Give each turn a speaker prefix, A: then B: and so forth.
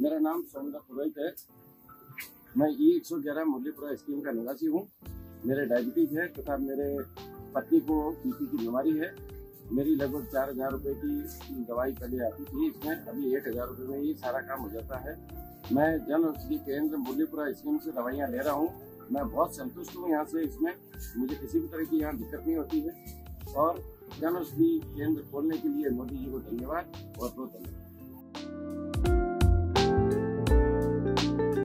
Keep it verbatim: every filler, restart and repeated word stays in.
A: मेरा नाम सोमनाथ पुरोहित है। मैं ई एक सौ ग्यारह मुरलीपुरा स्कीम का निवासी हूँ। मेरे डायबिटीज है तथा मेरे पत्नी को बीपी की बीमारी है। मेरी लगभग चार हजार रुपये की दवाई पहले आती थी, इसमें अभी एक हजार रुपये में ही सारा काम हो जाता है। मैं जन औषधि केंद्र मुरलीपुरा स्कीम से दवाइयाँ ले रहा हूँ। मैं बहुत संतुष्ट हूँ यहाँ से। इसमें मुझे किसी भी तरह की यहाँ दिक्कत नहीं होती है और जन औषधि केंद्र खोलने के लिए मोदी जी को धन्यवाद, बहुत बहुत धन्यवाद।